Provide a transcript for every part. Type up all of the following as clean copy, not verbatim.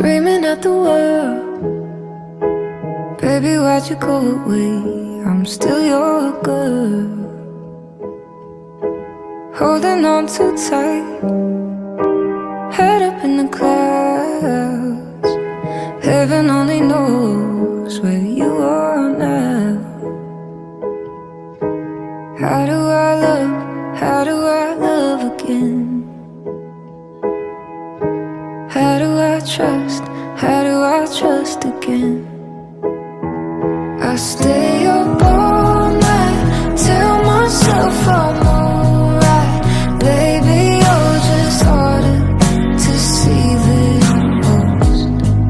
screaming at the world. Baby, why'd you go away? I'm still your girl. Holding on too tight, head up in the clouds. Heaven only knows where you are now. How do I love again? How do I trust again? I stay up all night, tell myself I'm alright. Baby, you're just harder to see than most.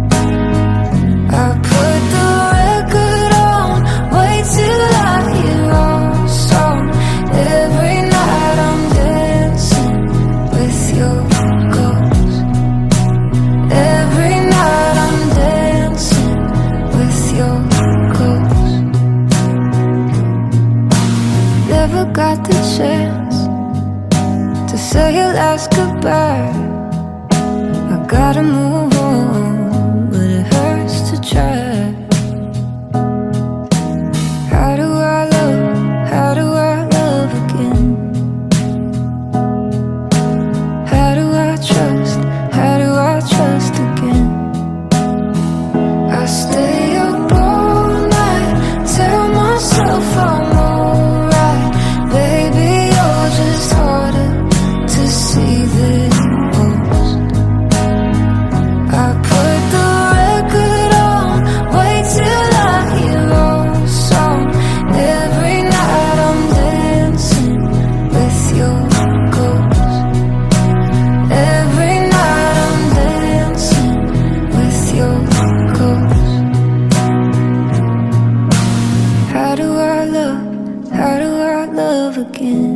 I put the record on, wait till I hear our song. Every night I'm dancing with your ghost. Every night I'm dancing with your ghost. Never got the chance to say your last goodbye. I gotta move on, but it hurts to try. How do I love again? How do I trust again? I stay up all night, tell myself I'm alright. Baby, you're just harder to see than most. I put the record on, wait till I hear our song. Every night I'm dancing with your ghost. Every night I'm dancing with your ghost. How do I love again?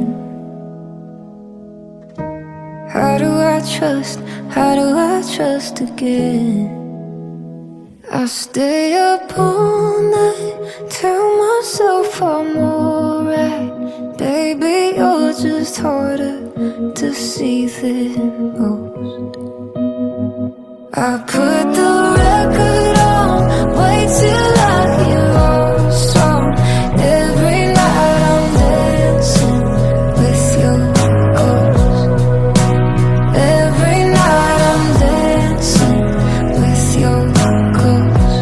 How do I trust again? I stay up all night, tell myself I'm alright. Baby, you're just harder to see than most. I put the record on, wait till I hear our song. Every night I'm dancing with your ghost. Every night I'm dancing with your ghost.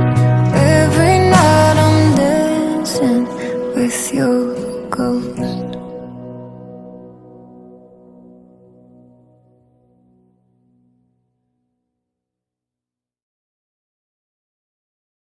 Every night I'm dancing with your ghost.